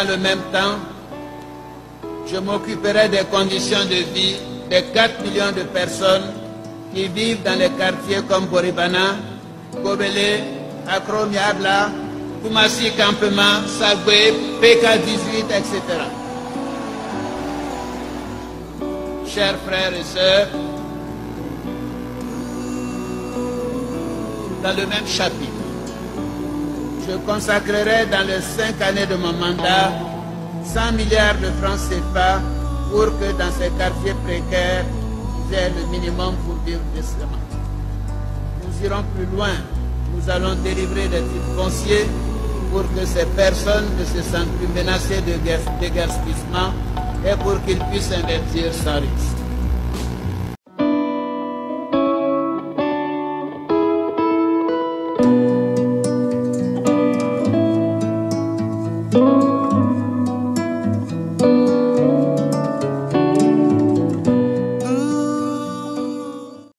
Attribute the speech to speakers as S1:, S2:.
S1: dans le même temps, je m'occuperai des conditions de vie des 4 millions de personnes qui vivent dans les quartiers comme Boribana, Gobele, Akro-Miabla, Koumassi Campement, Sagwe, PK18, etc. Chers frères et sœurs, dans le même chapitre, je consacrerai dans les 5 années de mon mandat 100 milliards de francs CFA pour que dans ces quartiers précaires, ils aient le minimum pour vivre décemment. Nous irons plus loin. Nous allons délivrer des titres fonciers pour que ces personnes ne se sentent plus menacées de déguerpissement et pour qu'ils puissent investir sans risque.